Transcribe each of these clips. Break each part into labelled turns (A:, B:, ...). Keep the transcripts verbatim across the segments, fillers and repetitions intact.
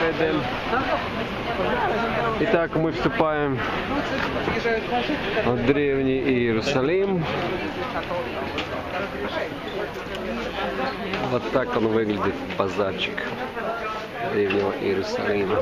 A: Эдем. Итак, мы вступаем в древний Иерусалим. Вот так он выглядит, базарчик древнего Иерусалима.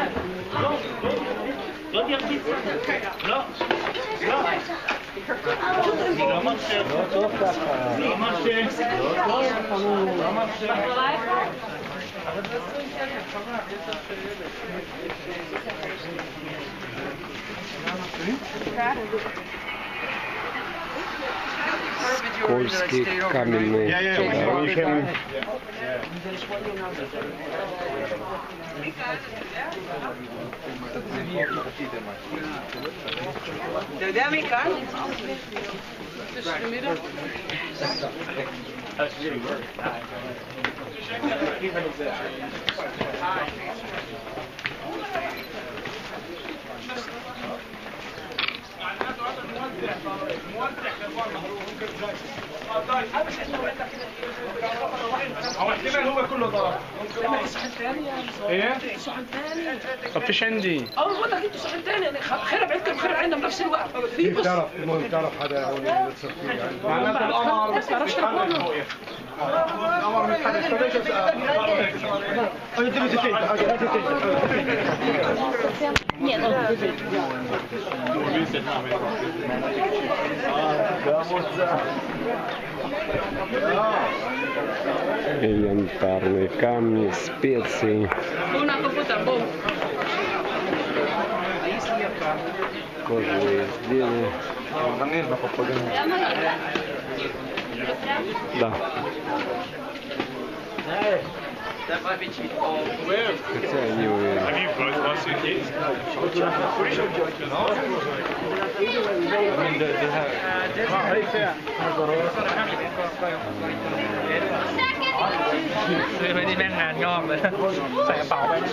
A: Скользкие каменные дороги.
B: אתה יודע מי כאן?
C: هو احتمال هو كله ضرب.
D: صحن ثاني
C: ايه؟
D: صحن ثاني.
C: طب فيش عندي.
D: اول مره جبت صحن ثاني يعني خرب عندكم خرب عندنا بنفس الوقت. في
E: كيف تعرف المهم تعرف حدا هون اللي تصير فيه يعني
C: معناته القمر
D: بس بعرفش
C: القمر متحرك فليش اسال.
A: Элементарные камни, специи. Кожаные изделия. Да. Хотя я не уверен.
F: ซื้อไปที่แม่งงานงอกเลยใส่กระเป๋าไป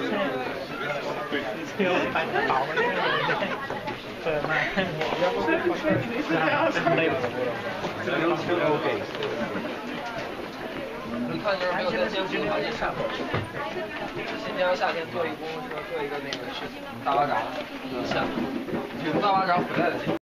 F: เที่ยวใส่กระเป๋าไปเลยเปิดมาเต็มโอเค
B: 你看这儿没有在监控好像上过。新疆夏天坐一公共车，坐一个那个是大巴扎，下，从大巴扎回来的。